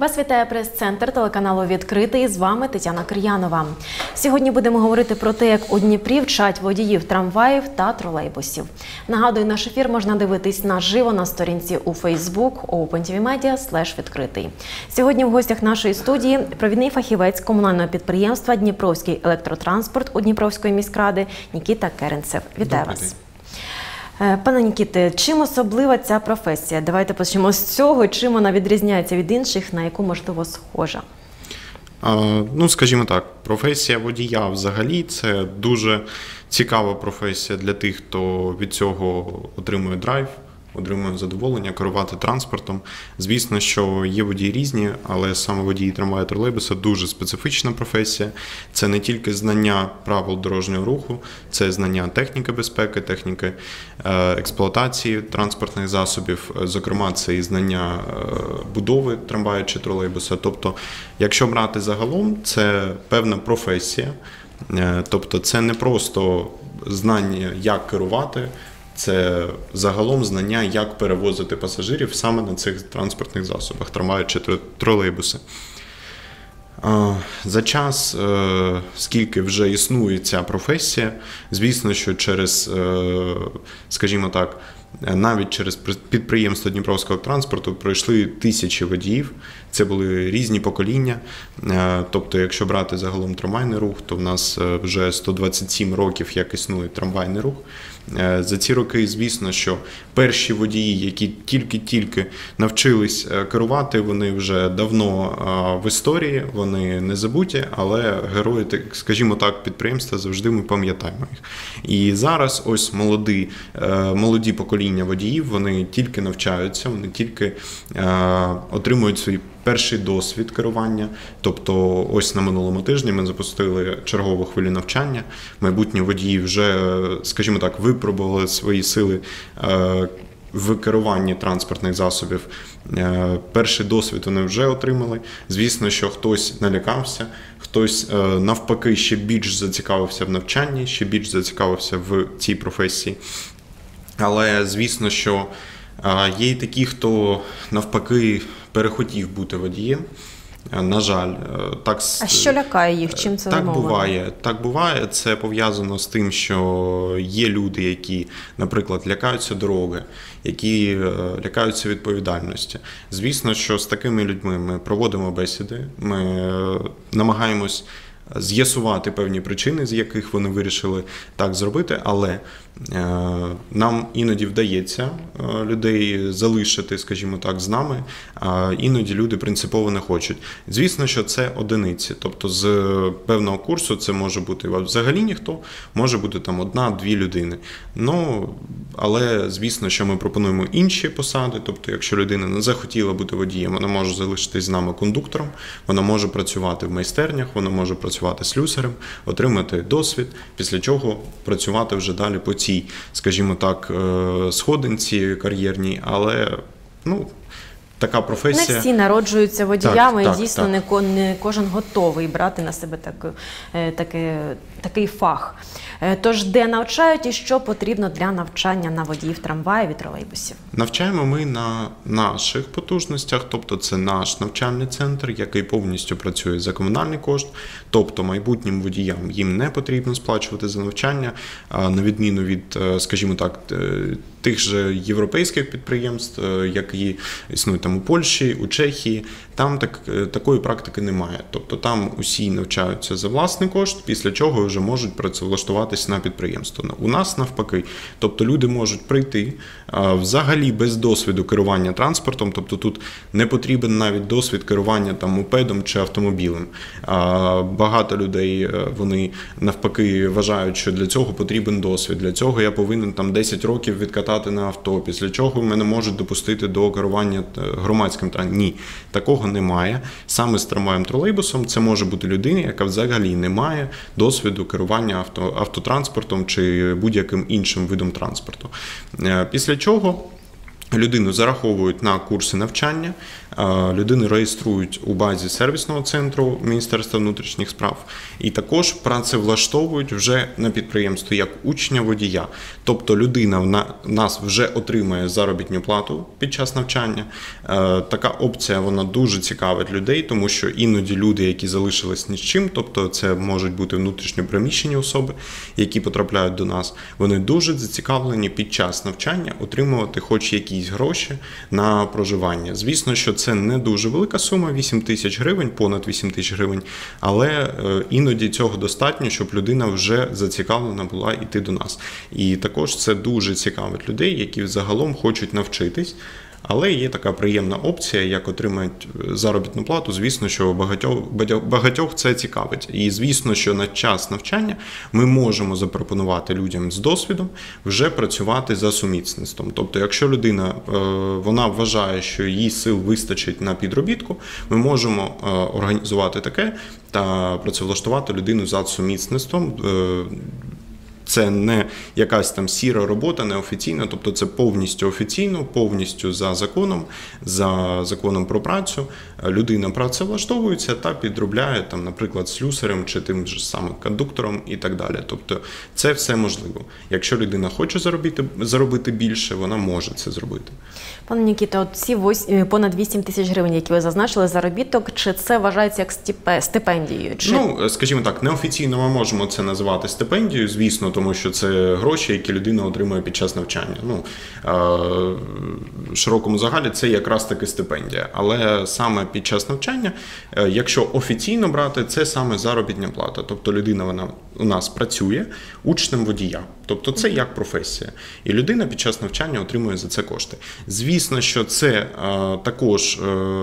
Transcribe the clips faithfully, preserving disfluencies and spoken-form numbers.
Вас вітає прес-центр телеканалу «Відкритий». З вами Тетяна Кир'янова. Сьогодні будемо говорити про те, як у Дніпрі вчать водіїв трамваїв та тролейбусів. Нагадую, наш ефір можна дивитись наживо на сторінці у Facebook open.tv.media слеш відкритий. Сьогодні в гостях нашої студії провідний фахівець комунального підприємства «Дніпровський електротранспорт» у Дніпровської міськради Нікіта Керенцев. Вітаю Добрий вас. день. Пане Нікіте, чим особлива ця професія? Давайте почнемо з цього. Чим вона відрізняється від інших, на яку, можливо, схожа? А, ну, скажімо так, професія водія взагалі – це дуже цікава професія для тих, хто від цього отримує драйв, отримує задоволення керувати транспортом. Звісно, що є водії різні, але саме водії трамваю, тролейбуса дуже специфічна професія. Це не тільки знання правил дорожнього руху, це знання техніки безпеки, техніки експлуатації транспортних засобів, зокрема, це і знання будови трамваю чи тролейбуса. Тобто, якщо брати загалом, це певна професія, тобто це не просто знання, як керувати, це загалом знання, як перевозити пасажирів саме на цих транспортних засобах, трамваї чи тролейбуси. За час, скільки вже існує ця професія, звісно, що через, скажімо так, навіть через підприємство Дніпровського транспорту пройшли тисячі водіїв, це були різні покоління. Тобто, якщо брати загалом трамвайний рух, то в нас вже сто двадцять сім років, як існує трамвайний рух. За ці роки, звісно, що перші водії, які тільки-тільки навчились керувати, вони вже давно в історії, вони не забуті, але герої, скажімо так, підприємства завжди ми пам'ятаємо їх. І зараз ось молоді, молоді покоління водіїв, вони тільки навчаються, вони тільки отримують свій перший досвід керування. Тобто ось на минулому тижні ми запустили чергову хвилю навчання. Майбутні водії вже, скажімо так, випробували свої сили в керуванні транспортних засобів. Перший досвід вони вже отримали. Звісно, що хтось налякався, хтось навпаки ще більш зацікавився в навчанні, ще більш зацікавився в цій професії. Але звісно, що є й такі, хто навпаки перехотів бути водієм. На жаль, так. А що лякає їх? Чим це так буває? Так буває. Це пов'язано з тим, що є люди, які, наприклад, лякаються дороги, які лякаються відповідальності. Звісно, що з такими людьми ми проводимо бесіди, ми намагаємось з'ясувати певні причини, з яких вони вирішили так зробити, але нам іноді вдається людей залишити, скажімо так, з нами, а іноді люди принципово не хочуть. Звісно, що це одиниці, тобто з певного курсу це може бути взагалі ніхто, може бути там одна-дві людини. Ну, але звісно, що ми пропонуємо інші посади, тобто якщо людина не захотіла бути водієм, вона може залишитись з нами кондуктором, вона може працювати в майстернях, вона може працювати слюсарем, отримати досвід, після чого працювати вже далі по цій, скажімо так, сходинці кар'єрній, але, ну, така професія. Не всі народжуються водіями, так, і дійсно так, не, ко, не кожен готовий брати на себе так, так, такий фах. Тож, де навчають і що потрібно для навчання на водіїв трамваїв і тролейбусів? Навчаємо ми на наших потужностях, тобто це наш навчальний центр, який повністю працює за комунальний кошт, тобто майбутнім водіям їм не потрібно сплачувати за навчання, на відміну від, скажімо так, тих же європейських підприємств, які існують там у Польщі, у Чехії, там так, такої практики немає. Тобто там усі навчаються за власний кошт, після чого вже можуть працевлаштуватися на підприємство. У нас навпаки. Тобто люди можуть прийти взагалі без досвіду керування транспортом, тобто тут не потрібен навіть досвід керування там мопедом чи автомобілем. Багато людей, вони навпаки вважають, що для цього потрібен досвід, для цього я повинен там десять років відкатати на авто, після чого мене можуть допустити до керування громадським транспортом. Ні, такого немає. Саме з трамваєм-тролейбусом це може бути людина, яка взагалі не має досвіду керування авто, автотранспортом чи будь-яким іншим видом транспорту. Після чого Людину зараховують на курси навчання, людину реєструють у базі сервісного центру Міністерства внутрішніх справ і також працевлаштовують вже на підприємство як учня-водія. Тобто людина в нас вже отримає заробітну плату під час навчання. Така опція, вона дуже цікавить людей, тому що іноді люди, які залишились ні з чим, тобто це можуть бути внутрішньо переміщені особи, які потрапляють до нас, вони дуже зацікавлені під час навчання отримувати хоч якісь гроші на проживання. Звісно, що це не дуже велика сума, вісім тисяч гривень, понад вісім тисяч гривень, але іноді цього достатньо, щоб людина вже зацікавлена була йти до нас. І також це дуже цікавить людей, які загалом хочуть навчитись. Але є така приємна опція, як отримати заробітну плату. Звісно, що багатьох, багатьох це цікавить. І звісно, що на час навчання ми можемо запропонувати людям з досвідом вже працювати за сумісництвом. Тобто, якщо людина вона вважає, що її сил вистачить на підробітку, ми можемо організувати таке та працевлаштувати людину за сумісництвом. Це не якась там сіра робота, неофіційна, тобто це повністю офіційно, повністю за законом, за законом про працю. Людина працевлаштовується та підробляє, там, наприклад, слюсарем чи тим же самим кондуктором і так далі. Тобто це все можливо. Якщо людина хоче заробити, заробити більше, вона може це зробити. Пане Нікіто, от ці понад вісім тисяч гривень, які ви зазначили, заробіток, чи це вважається як стипендією? Чи... Ну, скажімо так, неофіційно ми можемо це називати стипендією, звісно, тому що це гроші, які людина отримує під час навчання. Ну, в широкому загалі це якраз таки стипендія. Але саме під час навчання, якщо офіційно брати, це саме заробітна плата. Тобто людина вона у нас працює учнем водія. Тобто це як професія. І людина під час навчання отримує за це кошти. Звісно, що це також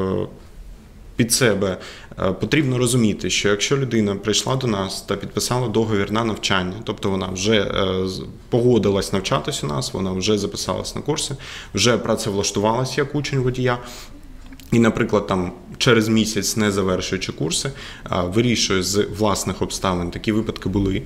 під себе потрібно розуміти, що якщо людина прийшла до нас та підписала договір на навчання, тобто вона вже погодилась навчатись у нас, вона вже записалась на курси, вже працевлаштувалась як учень водія, і, наприклад, там через місяць, не завершуючи курси, вирішує з власних обставин, такі випадки були,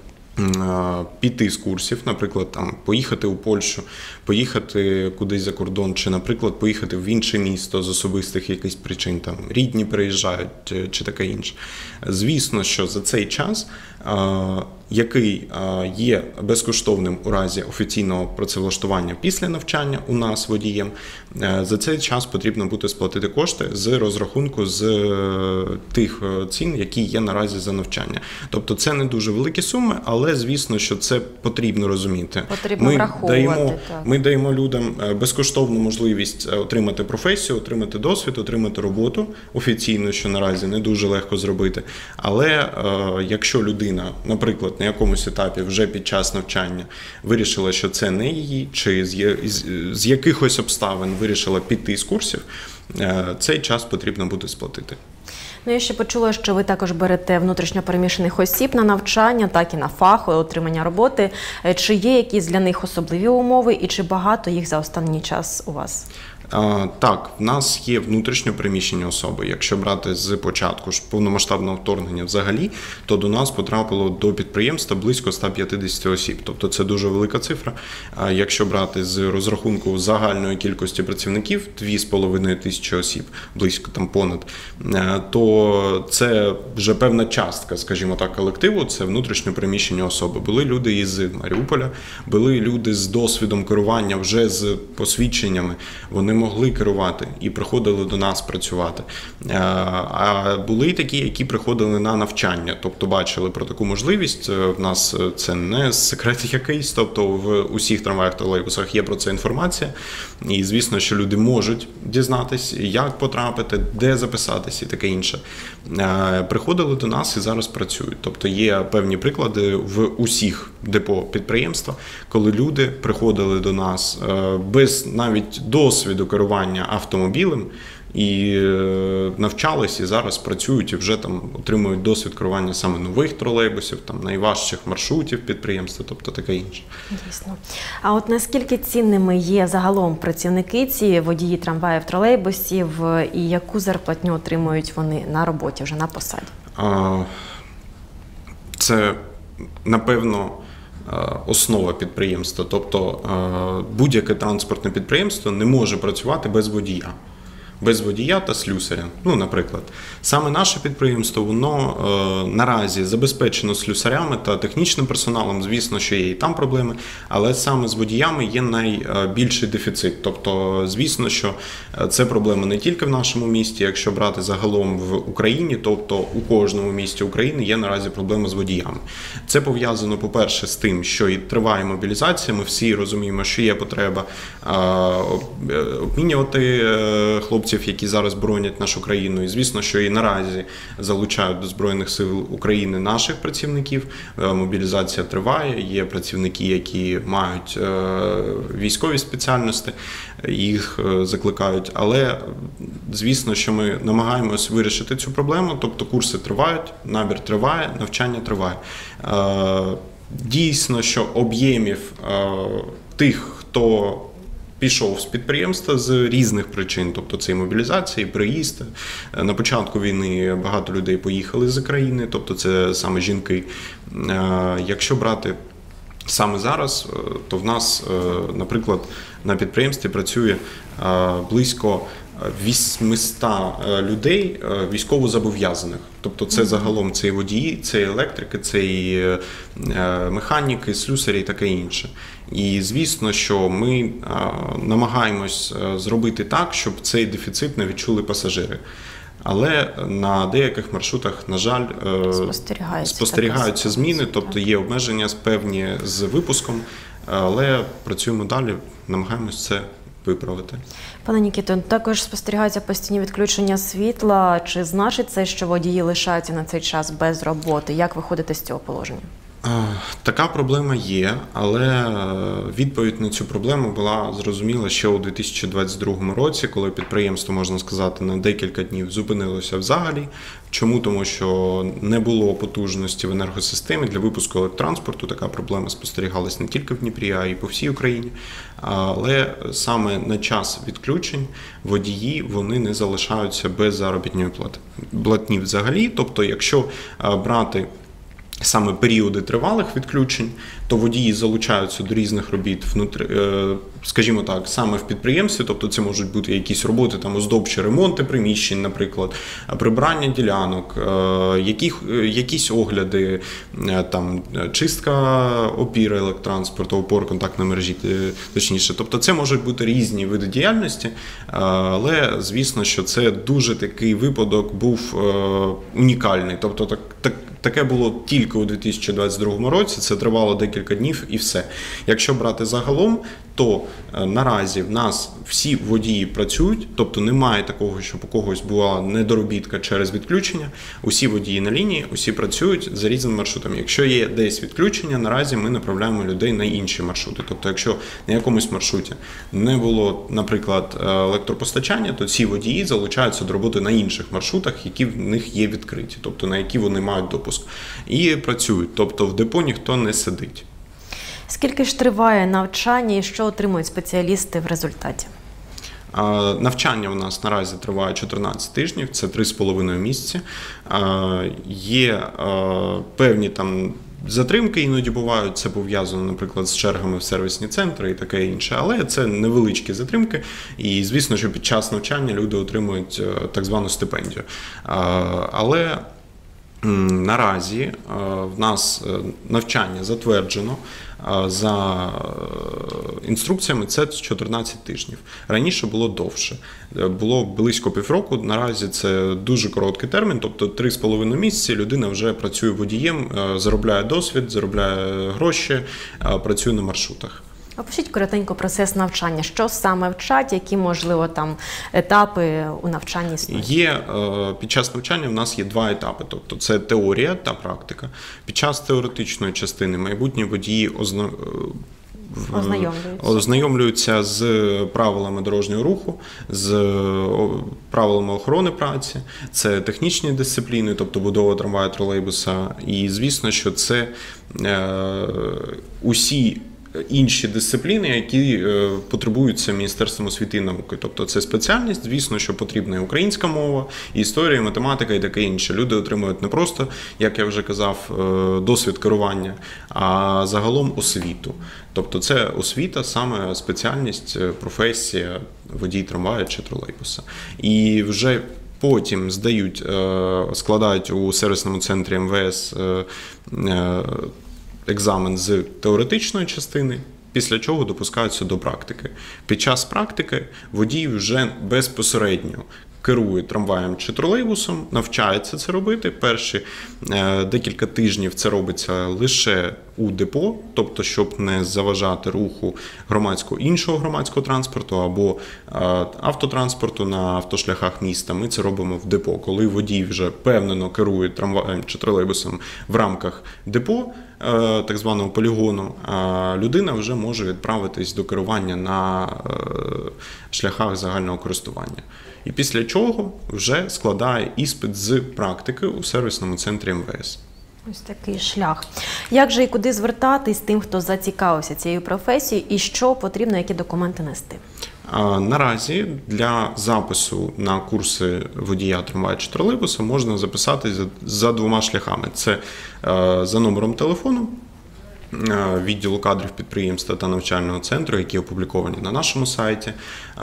піти з курсів, наприклад, там поїхати у Польщу, поїхати кудись за кордон, чи, наприклад, поїхати в інше місто з особистих якихось причин, там рідні приїжджають, чи, чи таке інше. Звісно, що за цей час, який є безкоштовним у разі офіційного працевлаштування після навчання у нас водієм, за цей час потрібно буде сплатити кошти з розрахунку з тих цін, які є наразі за навчання. Тобто це не дуже великі суми, але, звісно, що це потрібно розуміти. Потрібно ми враховувати. Даємо, ми даємо людям безкоштовну можливість отримати професію, отримати досвід, отримати роботу офіційно, що наразі не дуже легко зробити. Але е, якщо людина, наприклад, на якомусь етапі вже під час навчання вирішила, що це не її, чи з, з, з якихось обставин вирішила піти з курсів, е, цей час потрібно буде сплатити. Ну, я ще почула, що ви також берете внутрішньопереміщених осіб на навчання, так і на фах, отримання роботи. Чи є якісь для них особливі умови і чи багато їх за останній час у вас? Так, в нас є внутрішньо переміщені особи. Якщо брати з початку ж повномасштабного вторгнення взагалі, то до нас потрапило до підприємства близько ста п'ятдесят осіб. Тобто це дуже велика цифра. Якщо брати з розрахунку загальної кількості працівників, дві з половиною тисячі осіб, близько там понад, то це вже певна частка, скажімо так, колективу, це внутрішньо переміщені особи. Були люди із Маріуполя, були люди з досвідом керування, вже з посвідченнями. Вони могли керувати і приходили до нас працювати. А були й такі, які приходили на навчання, тобто бачили про таку можливість. В нас це не секрет якийсь, тобто в усіх трамваях, тролейбусах є про це інформація. І звісно, що люди можуть дізнатися, як потрапити, де записатися і таке інше. Приходили до нас і зараз працюють. Тобто є певні приклади в усіх депо підприємства, коли люди приходили до нас без навіть досвіду керування автомобілем і навчались, і зараз працюють і вже там отримують досвід керування саме нових тролейбусів, там найважчих маршрутів підприємства, тобто таке інше. Дійсно. А от наскільки цінними є загалом працівники, ці водії трамваїв, тролейбусів, і яку зарплатню отримують вони на роботі, вже на посаді? Це, напевно, основа підприємства. Тобто будь-яке транспортне підприємство не може працювати без водія. Без водія та слюсаря, ну, наприклад. Саме наше підприємство, воно е, наразі забезпечено слюсарями та технічним персоналом, звісно, що є і там проблеми, але саме з водіями є найбільший дефіцит. Тобто, звісно, що це проблема не тільки в нашому місті, якщо брати загалом в Україні, тобто у кожному місті України є наразі проблема з водіями. Це пов'язано, по-перше, з тим, що і триває мобілізація, ми всі розуміємо, що є потреба е, обмінювати хлопців, які зараз боронять нашу країну. І звісно, що і наразі залучають до Збройних сил України наших працівників. Мобілізація триває, є працівники, які мають військові спеціальності, їх закликають. Але, звісно, що ми намагаємось вирішити цю проблему, тобто курси тривають, набір триває, навчання триває. Дійсно, що об'ємів тих, хто пішов з підприємства з різних причин, тобто це і мобілізація, і приїзд. На початку війни багато людей поїхали з країни, тобто це саме жінки. Якщо брати саме зараз, то в нас, наприклад, на підприємстві працює близько вісімсот людей військовозобов'язаних. Тобто це загалом це і водії, це і електрики, це і механіки, слюсарі і таке інше. І звісно, що ми намагаємось зробити так, щоб цей дефіцит не відчули пасажири. Але на деяких маршрутах, на жаль, спостерігаються, спостерігаються зміни, тобто є обмеження певні з випуском, але працюємо далі, намагаємось це виправити. Пане Нікіто, також спостерігаються постійні відключення світла. Чи значить це, що водії лишаються на цей час без роботи? Як виходити з цього положення? Така проблема є, але відповідь на цю проблему була зрозуміла ще у дві тисячі двадцять другому році, коли підприємство, можна сказати, на декілька днів зупинилося взагалі. Чому? Тому що не було потужності в енергосистемі для випуску електротранспорту. Така проблема спостерігалась не тільки в Дніпрі, а й по всій Україні. Але саме на час відключень водії, вони не залишаються без заробітної плати. Платні взагалі, тобто якщо брати саме періоди тривалих відключень, то водії залучаються до різних робіт внутрі, скажімо так, саме в підприємстві, тобто це можуть бути якісь роботи, там оздобчі ремонти приміщень, наприклад, прибирання ділянок, які, якісь огляди, там чистка опір електротранспорту, опор контактної мережі, точніше. Тобто це можуть бути різні види діяльності, але звісно, що це дуже такий випадок був унікальний. Тобто так, так Таке було тільки у дві тисячі двадцять другому році, це тривало декілька днів і все. Якщо брати загалом, то наразі в нас всі водії працюють, тобто немає такого, щоб у когось була недоробітка через відключення. Усі водії на лінії, усі працюють за різними маршрутами. Якщо є десь відключення, наразі ми направляємо людей на інші маршрути. Тобто, якщо на якомусь маршруті не було, наприклад, електропостачання, то ці водії залучаються до роботи на інших маршрутах, які в них є відкриті, тобто на які вони мають допуск. І працюють, тобто в депо ніхто не сидить. Скільки ж триває навчання і що отримують спеціалісти в результаті? Навчання у нас наразі триває чотирнадцять тижнів, це три з половиною місяці. Є певні там затримки іноді бувають, це пов'язано, наприклад, з чергами в сервісні центри і таке інше, але це невеличкі затримки, і звісно, що під час навчання люди отримують так звану стипендію. Але наразі в нас навчання затверджено за інструкціями, це чотирнадцять тижнів. Раніше було довше, було близько півроку, наразі це дуже короткий термін, тобто три з половиною місяці людина вже працює водієм, заробляє досвід, заробляє гроші, працює на маршрутах. Опишіть коротенько процес навчання. Що саме вчать, які, можливо, там етапи у навчанні існують? Є, під час навчання в нас є два етапи, тобто це теорія та практика. Під час теоретичної частини майбутні водії озна... Ознайомлюються. ознайомлюються з правилами дорожнього руху, з правилами охорони праці, це технічні дисципліни, тобто будова трамваю, тролейбуса. І звісно, що це е, усі інші дисципліни, які потребуються Міністерством освіти і науки. Тобто це спеціальність, звісно, що потрібна і українська мова, і історія, і математика, і таке інше. Люди отримують не просто, як я вже казав, досвід керування, а загалом освіту. Тобто це освіта, саме спеціальність, професія водій трамвая чи тролейбуса. І вже потім здають, складають у сервісному центрі ем ве ес екзамен з теоретичної частини, після чого допускаються до практики. Під час практики водій вже безпосередньо керує трамваєм чи тролейбусом, навчається це робити. Перші е, декілька тижнів це робиться лише у депо, тобто щоб не заважати руху громадського іншого громадського транспорту або е, автотранспорту на автошляхах міста. Ми це робимо в депо. Коли водій вже впевнено керує трамваєм чи тролейбусом в рамках депо, е, так званого полігону, е, людина вже може відправитись до керування на е, шляхах загального користування. І після чого вже складає іспит з практики у сервісному центрі ем ве ес. Ось такий шлях. Як же і куди звертатись тим, хто зацікавився цією професією, і що потрібно, які документи нести? Наразі для запису на курси водія трамвая чи тролейбуса можна записатись за двома шляхами. Це за номером телефону відділу кадрів підприємства та навчального центру, які опубліковані на нашому сайті.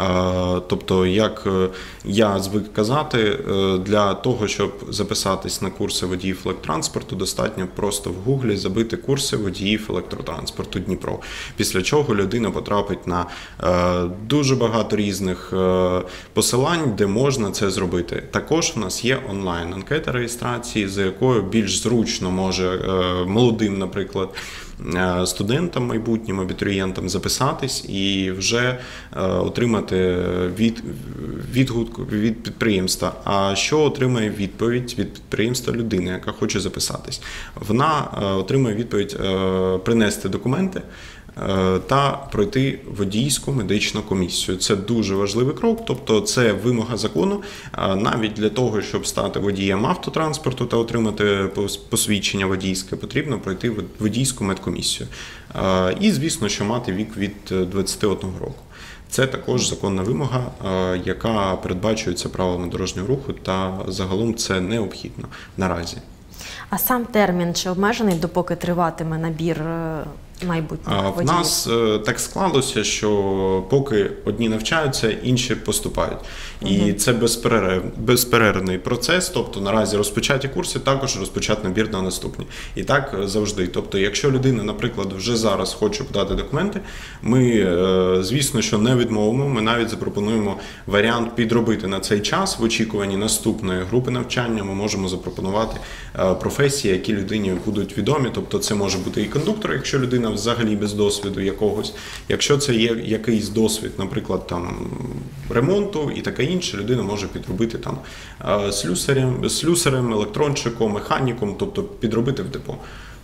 Тобто, як я звик казати, для того, щоб записатись на курси водіїв електротранспорту, достатньо просто в Гуглі забити курси водіїв електротранспорту Дніпро. Після чого людина потрапить на дуже багато різних посилань, де можна це зробити. Також у нас є онлайн-анкета реєстрації, за якою більш зручно може молодим, наприклад, студентам, майбутнім абітурієнтам записатись і вже отримати від, відгук від підприємства. А що отримає відповідь від підприємства людини, яка хоче записатись? Вона отримує відповідь принести документи та пройти водійську медичну комісію. Це дуже важливий крок, тобто це вимога закону. Навіть для того, щоб стати водієм автотранспорту та отримати посвідчення водійське, потрібно пройти водійську медкомісію. І, звісно, що мати вік від двадцяти одного року. Це також законна вимога, яка передбачується правилами дорожнього руху, та загалом це необхідно наразі. А сам термін чи обмежений, допоки триватиме набір майбутніх водіїв? В нас так склалося, що поки одні навчаються, інші поступають. І угу. це безперерв, безперервний процес, тобто наразі розпочаті курси, також розпочати набір на наступні. І так завжди. Тобто, якщо людина, наприклад, вже зараз хоче подати документи, ми, звісно, що не відмовимо, ми навіть запропонуємо варіант підробити на цей час в очікуванні наступної групи навчання. Ми можемо запропонувати професії, які людині будуть відомі, тобто це може бути і кондуктор, якщо людина взагалі без досвіду якогось. Якщо це є якийсь досвід, наприклад, там ремонту і таке інше, людина може підробити там слюсарем, слюсарем, електрончиком, механіком, тобто підробити в депо.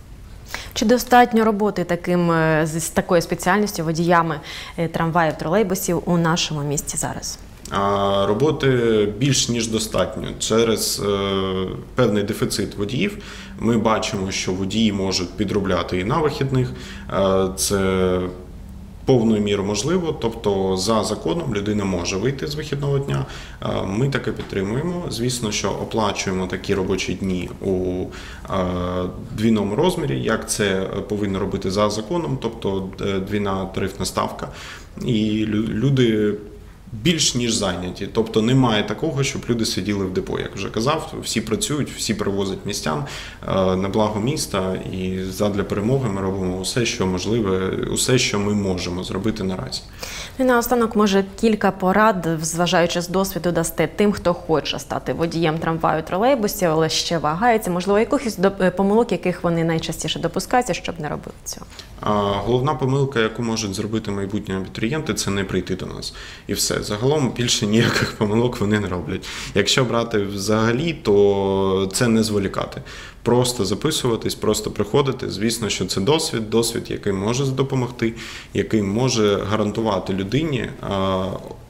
Чи достатньо роботи таким, з такою спеціальністю водіями трамваїв, тролейбусів у нашому місті зараз? Роботи більш ніж достатньо. Через е, певний дефіцит водіїв ми бачимо, що водії можуть підробляти і на вихідних. Е, це повною мірою можливо, тобто за законом людина може вийти з вихідного дня. Е, ми таке підтримуємо. Звісно, що оплачуємо такі робочі дні у е, двійному розмірі, як це повинно робити за законом, тобто двійна тарифна ставка. І люди більш ніж зайняті. Тобто немає такого, щоб люди сиділи в депо. Як вже казав, всі працюють, всі привозять містян на благо міста, і задля перемоги ми робимо усе, що можливе, усе, що ми можемо зробити наразі. І наостанок, може, кілька порад, зважаючи з досвіду, дасте тим, хто хоче стати водієм трамваю, тролейбусів, але ще вагається, можливо, якихось помилок, яких вони найчастіше допускаються, щоб не робити цього? Головна помилка, яку можуть зробити майбутні абітурієнти, це не прийти до нас. І все. Загалом більше ніяких помилок вони не роблять. Якщо брати взагалі, то це не зволікати. Просто записуватись, просто приходити. Звісно, що це досвід, досвід, який може допомогти, який може гарантувати людині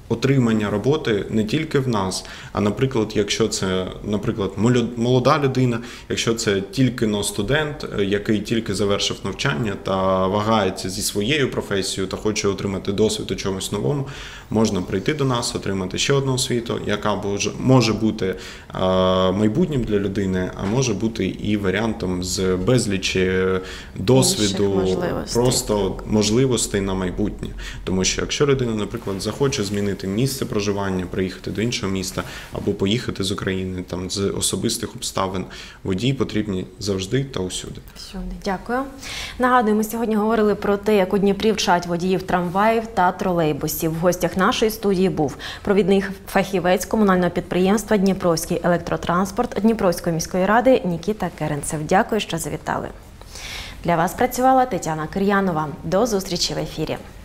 отримання роботи не тільки в нас, а, наприклад, якщо це, наприклад, молода людина, якщо це тільки но студент, який тільки завершив навчання та вагається зі своєю професією та хоче отримати досвід у чомусь новому, можна прийти до нас, отримати ще одну освіту, яка може бути майбутнім для людини, а може бути і варіантом з безлічі досвіду, можливостей. просто можливостей на майбутнє. Тому що якщо людина, наприклад, захоче змінити місце проживання, приїхати до іншого міста або поїхати з України там, з особистих обставин, водії потрібні завжди та усюди. Всюди. Дякую. Нагадую, ми сьогодні говорили про те, як у Дніпрі вчать водіїв трамваїв та тролейбусів. В гостях нашої студії був провідний фахівець комунального підприємства «Дніпровський електротранспорт» Дніпровської міської ради Нікіта Керенцев. Дякую, що завітали. Для вас працювала Тетяна Кир'янова. До зустрічі в ефірі.